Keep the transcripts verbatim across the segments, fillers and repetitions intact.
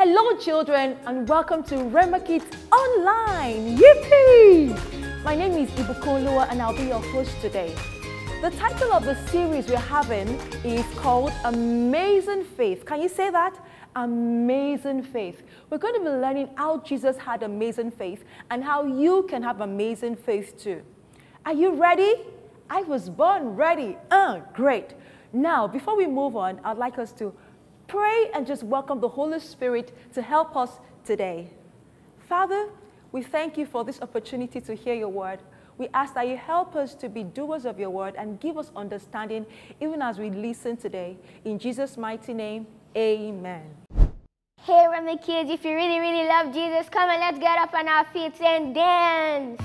Hello children and welcome to RHEMA Kids Online. Yippee! My name is Ibukunlua and I'll be your host today. The title of the series we're having is called Amazing Faith. Can you say that? Amazing faith. We're going to be learning how Jesus had amazing faith and how you can have amazing faith too. Are you ready? I was born ready. Uh, great. Now, before we move on, I'd like us to pray and just welcome the Holy Spirit to help us today. Father, we thank you for this opportunity to hear your word. We ask that you help us to be doers of your word and give us understanding even as we listen today. In Jesus' mighty name, amen. Hey, RHEMA Kids, if you really, really love Jesus, come and let's get up on our feet and dance.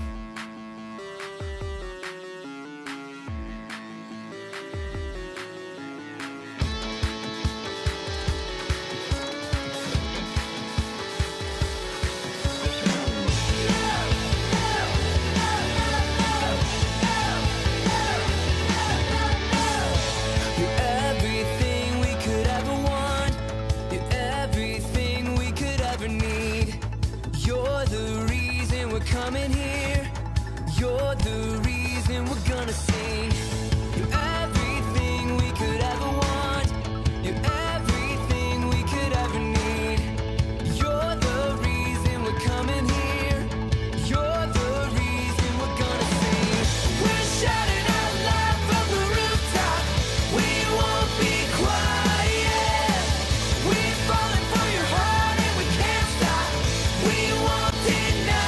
Coming here, you're the reason we're gonna sing. You're everything we could ever want. You're everything we could ever need. You're the reason we're coming here. You're the reason we're gonna sing. We're shouting out loud from the rooftop. We won't be quiet. We're falling for your heart and we can't stop. We won't deny.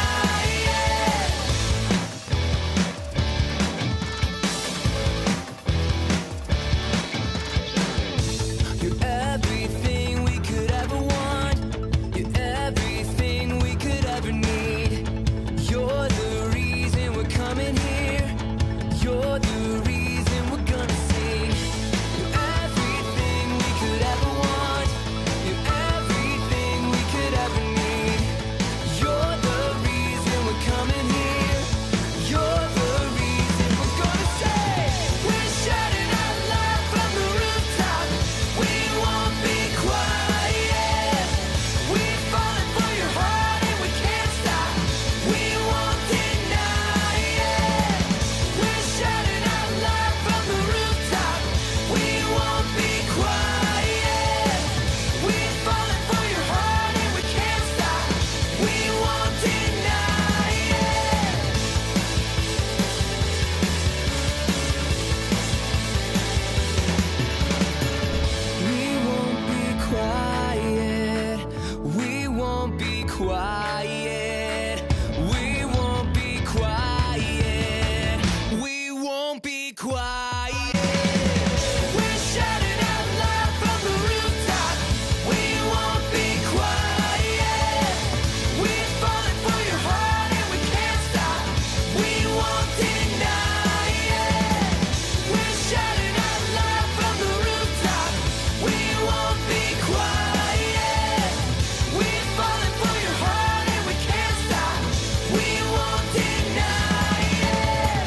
Quiet. We won't be quiet. We won't be quiet. We're shouting out loud from the rooftop. We won't be quiet. We're falling for your heart and we can't stop. We won't deny it. We're shouting out loud from the rooftop. We won't be quiet. We're falling for your heart and we can't stop. We won't deny it.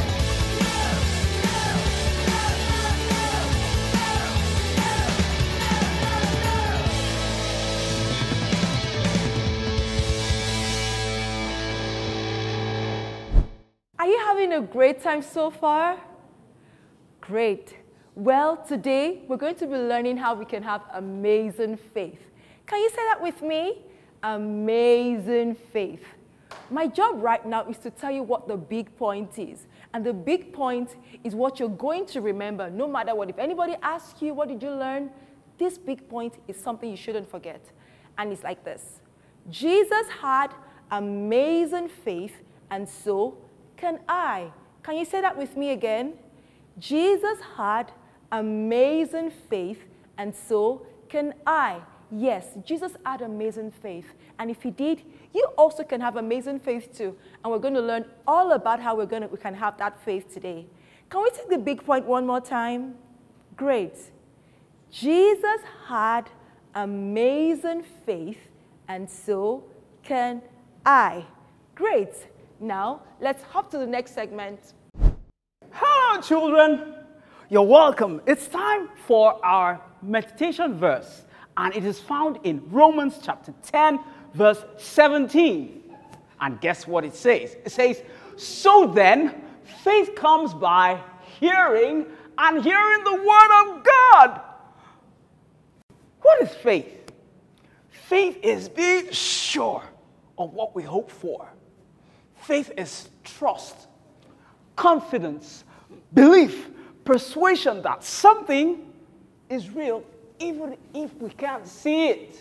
Are you having a great time so far? Great. Well, today we're going to be learning how we can have amazing faith. Can you say that with me? Amazing faith. My job right now is to tell you what the big point is. And the big point is what you're going to remember no matter what. If anybody asks you, what did you learn? This big point is something you shouldn't forget. And it's like this. Jesus had amazing faith, and so can I. Can you say that with me again? Jesus had amazing faith, and so can I. Yes, Jesus had amazing faith. And if he did, you also can have amazing faith too. And we're going to learn all about how we're going to, we can have that faith today. Can we take the big point one more time? Great. Jesus had amazing faith, and so can I. Great. Now, let's hop to the next segment. Hello, children. You're welcome. It's time for our meditation verse. And it is found in Romans chapter ten, verse seventeen. And guess what it says? It says, so then, faith comes by hearing, and hearing the word of God. What is faith? Faith is being sure of what we hope for. Faith is trust, confidence, belief, persuasion that something is real even if we can't see it.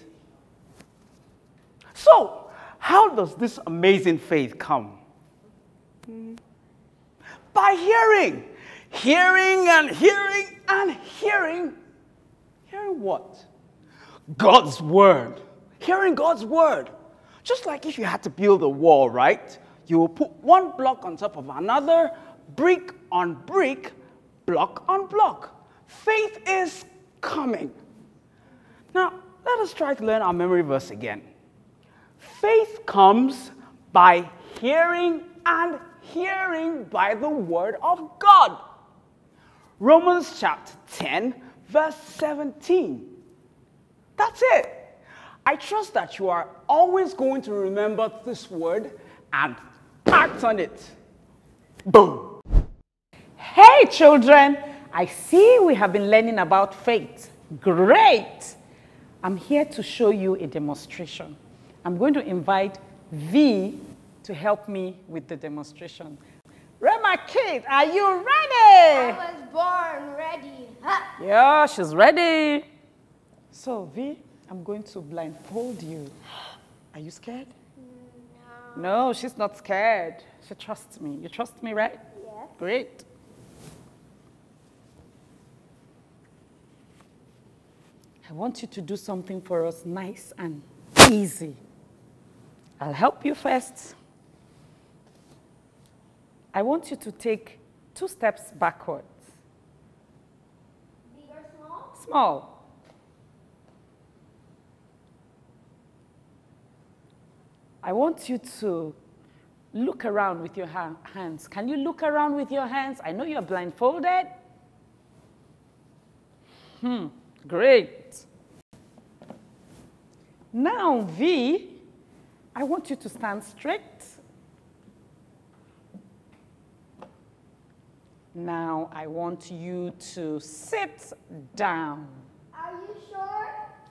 So, how does this amazing faith come? Hmm. By hearing. Hearing and hearing and hearing. Hearing what? God's word. Hearing God's word. Just like if you had to build a wall, right? You will put one block on top of another, brick on brick, block on block. Faith is coming. Now, let us try to learn our memory verse again. Faith comes by hearing and hearing by the word of God. Romans chapter ten, verse seventeen. That's it. I trust that you are always going to remember this word and act on it. Boom. Hey children, I see we have been learning about faith. Great. I'm here to show you a demonstration. I'm going to invite V to help me with the demonstration. RHEMA Kids, are you ready? I was born ready. Ha! Yeah, she's ready. So V, I'm going to blindfold you. Are you scared? No. No, she's not scared. She trusts me. You trust me, right? Yes. Great. I want you to do something for us nice and easy. I'll help you first. I want you to take two steps backwards. Big or small? Small. I want you to look around with your ha hands. Can you look around with your hands? I know you're blindfolded. Hmm, great. Now, V, I want you to stand straight. Now, I want you to sit down. Are you sure?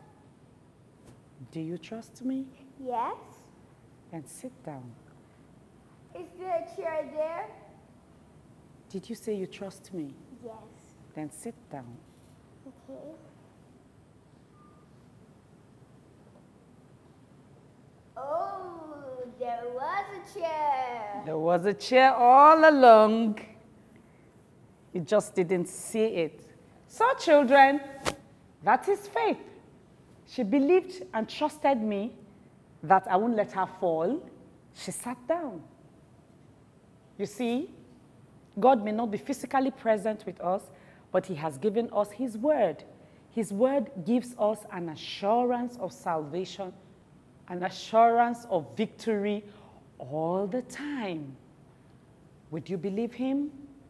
Do you trust me? Yes. Then sit down. Is there a chair there? Did you say you trust me? Yes. Then sit down. Okay. Oh, there was a chair. There was a chair all along. You just didn't see it. So, children, that is faith. She believed and trusted me that I wouldn't let her fall. She sat down. You see, God may not be physically present with us, but he has given us his word. His word gives us an assurance of salvation, an assurance of victory all the time. Would you believe him?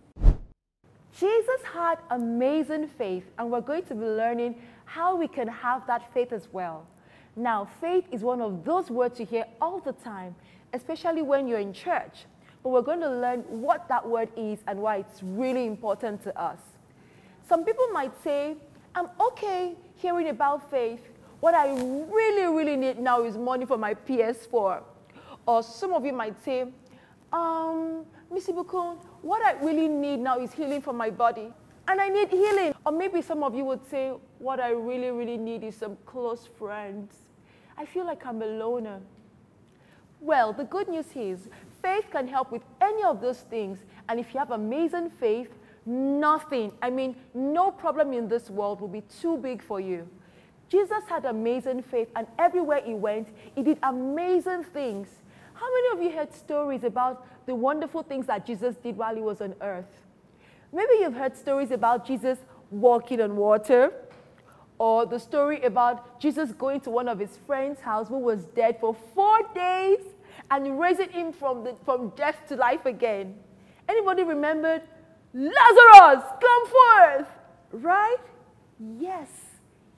Jesus had amazing faith, and we're going to be learning how we can have that faith as well. Now, faith is one of those words you hear all the time, especially when you're in church. But we're going to learn what that word is and why it's really important to us. Some people might say, I'm okay hearing about faith. What I really, really need now is money for my P S four. Or some of you might say, um, Missus Bukun, what I really need now is healing for my body. And I need healing. Or maybe some of you would say, what I really, really need is some close friends. I feel like I'm a loner. Well, the good news is faith can help with any of those things. And if you have amazing faith, nothing, I mean, no problem in this world will be too big for you. Jesus had amazing faith, and everywhere he went, he did amazing things. How many of you heard stories about the wonderful things that Jesus did while he was on earth? Maybe you've heard stories about Jesus walking on water, or the story about Jesus going to one of his friends' house who was dead for four days and raising him from, the, from death to life again. Anybody remembered? Lazarus, come forth! Right? Yes,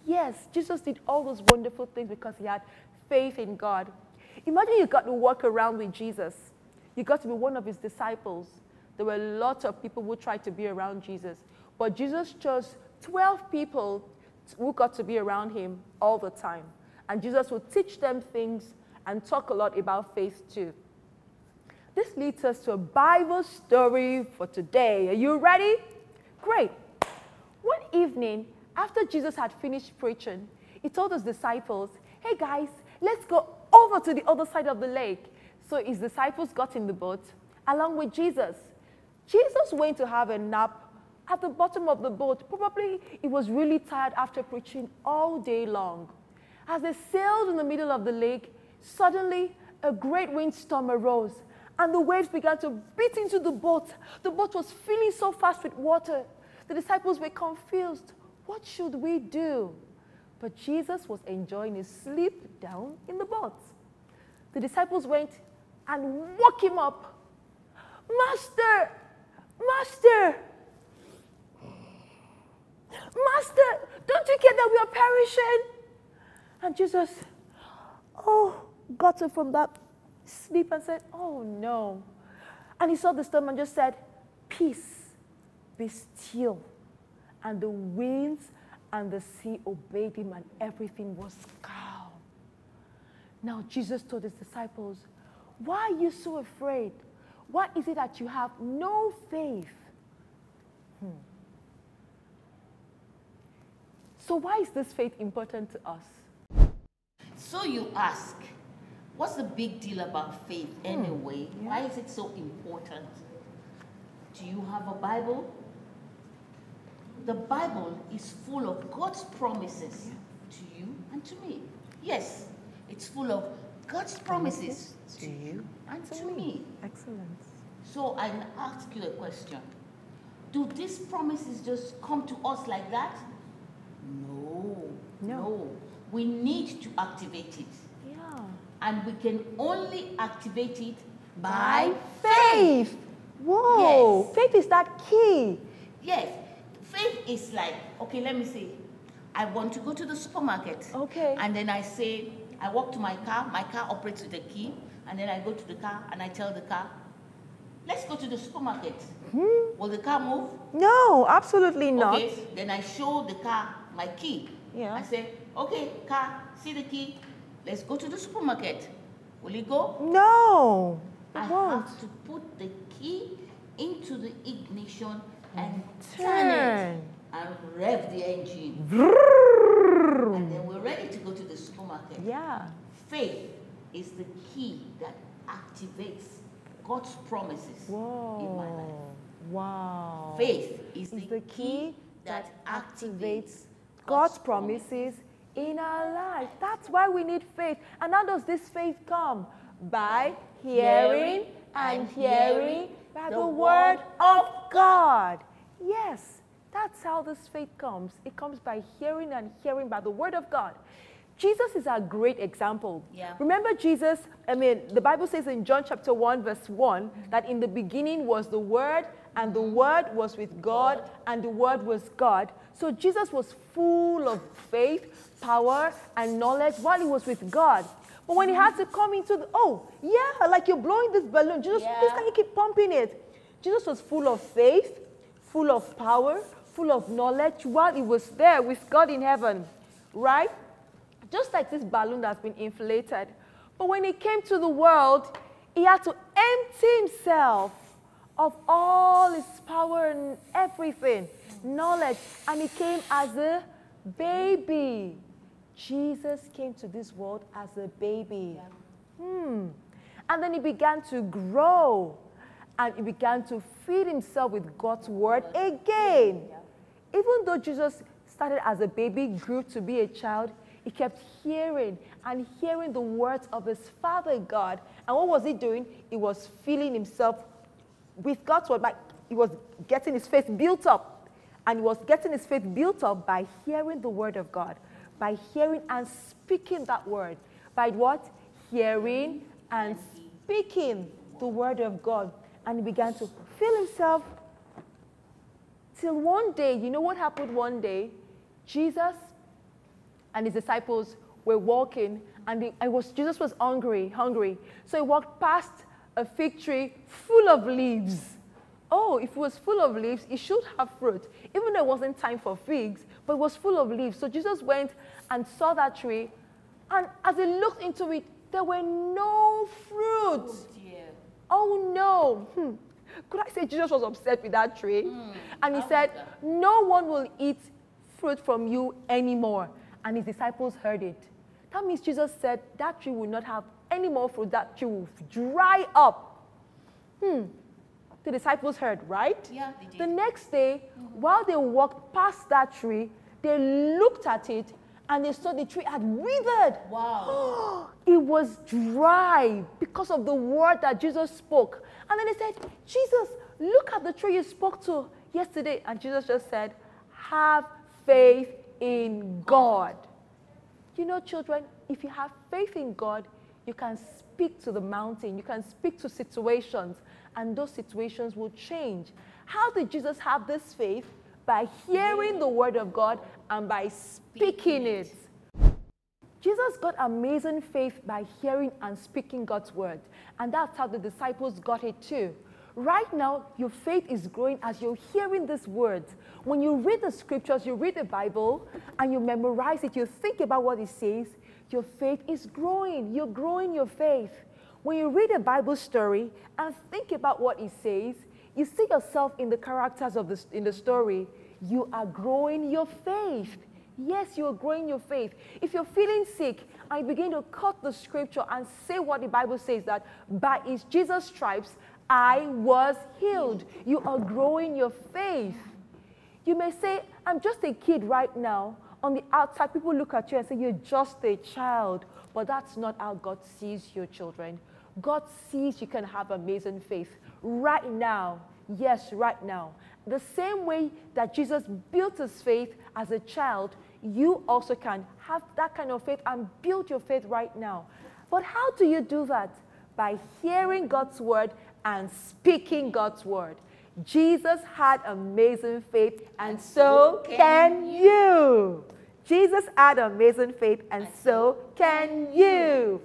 Yes, Jesus did all those wonderful things because he had faith in God. Imagine you got to walk around with Jesus. You got to be one of his disciples. There were lots of people who tried to be around Jesus. But Jesus chose twelve people who got to be around him all the time. And Jesus would teach them things and talk a lot about faith too. This leads us to a Bible story for today. Are you ready? Great. One evening, after Jesus had finished preaching, he told his disciples, hey guys, let's go over to the other side of the lake. So his disciples got in the boat along with Jesus. Jesus went to have a nap at the bottom of the boat. Probably he was really tired after preaching all day long. As they sailed in the middle of the lake, suddenly a great windstorm arose and the waves began to beat into the boat. The boat was filling so fast with water. The disciples were confused. What should we do? But Jesus was enjoying his sleep down in the boat. The disciples went and woke him up. Master, Master, Master, don't you care that we are perishing? And Jesus, oh, got up from that sleep and said, oh no. And he saw the storm and just said, peace, be still. And the winds and the sea obeyed him and everything was calm. Now Jesus told his disciples, why are you so afraid? Why is it that you have no faith? Hmm. So why is this faith important to us? So you ask, what's the big deal about faith anyway? Yeah. Why is it so important? Do you have a Bible? The Bible is full of God's promises to you and to me. Yes, it's full of God's promises to you and to me. Excellent. So I ask you a question. Do these promises just come to us like that? No. No. No. We need to activate it. Yeah. And we can only activate it By by faith. Whoa. Yes. Faith is that key. Yes. Faith is like, okay, let me say, I want to go to the supermarket. Okay. And then I say, I walk to my car, my car operates with a key, and then I go to the car and I tell the car, let's go to the supermarket. Hmm? Will the car move? No, absolutely not. Okay, then I show the car my key. Yeah. I say, okay, car, see the key, let's go to the supermarket. Will it go? No, it I won't. have to put the key into the ignition and Turn. turn it and rev the engine. And then we're ready to go to the supermarket. Yeah. Faith is the key that activates God's promises in my life. Whoa. Wow. Faith is, is the, the key that activates activates God's promises in our life. That's why we need faith. And how does this faith come? By hearing and hearing by the word of God. Yes, that's how this faith comes. It comes by hearing and hearing by the word of God. Jesus is a great example. Yeah. Remember Jesus, I mean, the Bible says in John chapter one, verse one, that in the beginning was the Word, and the Word was with God, and the Word was God. So Jesus was full of faith, power, and knowledge while he was with God. But when he had to come into the, oh, yeah, like you're blowing this balloon, Jesus, Yeah. please can you keep pumping it? Jesus was full of faith, full of power, full of knowledge while he was there with God in heaven, right? Just like this balloon that's been inflated. But when he came to the world, he had to empty himself of all his power and everything, knowledge, and he came as a baby. Jesus came to this world as a baby. Yeah. Hmm. And then he began to grow, and he began to feed himself with God's word again. Yeah. Even though Jesus started as a baby, grew to be a child, he kept hearing and hearing the words of his Father God. And what was he doing? He was filling himself with God's word. Like he was getting his faith built up. And he was getting his faith built up by hearing the word of God. By hearing and speaking that word. By what? Hearing and speaking the word of God. And he began to fill himself till one day, you know what happened one day? Jesus and his disciples were walking, and the, I was, Jesus was hungry, hungry. So he walked past a fig tree full of leaves. Oh, if it was full of leaves, it should have fruit. Even though it wasn't time for figs, but it was full of leaves. So Jesus went and saw that tree, and as he looked into it, there were no fruit. Oh, dear. Oh no. Hmm. Could I say Jesus was upset with that tree? Mm, and he I said, wonder. no one will eat fruit from you anymore. And his disciples heard it. That means Jesus said that tree will not have any more fruit. That tree will dry up. Hmm. The disciples heard, right? Yeah, they did. The next day, mm-hmm. while they walked past that tree, they looked at it and they saw the tree had withered. Wow. It was dry because of the word that Jesus spoke. And then they said, Jesus, look at the tree you spoke to yesterday. And Jesus just said, have faith in God. You know, children, if you have faith in God, you can speak to the mountain. You can speak to situations, and those situations will change. How did Jesus have this faith? By hearing the word of God and by speaking it. Jesus got amazing faith by hearing and speaking God's word. And that's how the disciples got it too. Right now, your faith is growing as you're hearing these words. When you read the scriptures, you read the Bible, and you memorize it, you think about what it says, your faith is growing. You're growing your faith. When you read a Bible story and think about what it says, you see yourself in the characters of the, in the story. You are growing your faith. Yes, you are growing your faith. If you're feeling sick and you begin to cut the scripture and say what the Bible says, that by his Jesus' stripes, I was healed. You are growing your faith. You may say, I'm just a kid right now. On the outside, people look at you and say, you're just a child. But that's not how God sees your children. God sees you can have amazing faith right now. Yes, right now. The same way that Jesus built his faith as a child, you also can have that kind of faith and build your faith right now. But how do you do that? By hearing God's word and speaking God's word. Jesus had amazing faith, and so can you. Jesus had amazing faith, and so can you.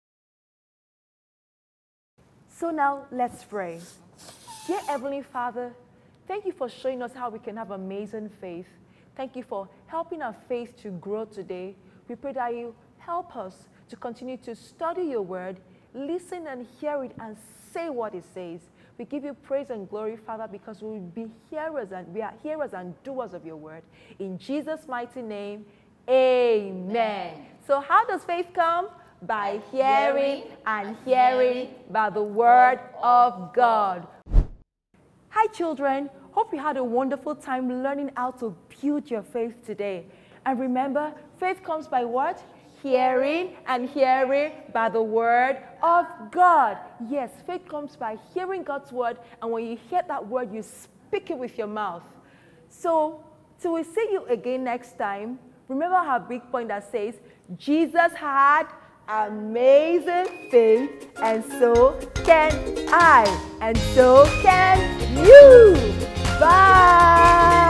So now let's pray. Dear Heavenly Father, thank you for showing us how we can have amazing faith. Thank you for helping our faith to grow today. We pray that you help us to continue to study your word, listen and hear it, and say what it says. We give you praise and glory, Father, because we will be hearers and we are hearers and doers of your word. In Jesus' mighty name, amen. Amen. So how does faith come? By hearing and hearing by the word of God. Hi, children. Hope you had a wonderful time learning how to build your faith today. And remember, faith comes by what? Hearing, and hearing by the word of God. Yes, faith comes by hearing God's word, and when you hear that word, you speak it with your mouth. So, till we see you again next time, remember our big point that says, Jesus had amazing faith, and so can I, and so can you. Bye.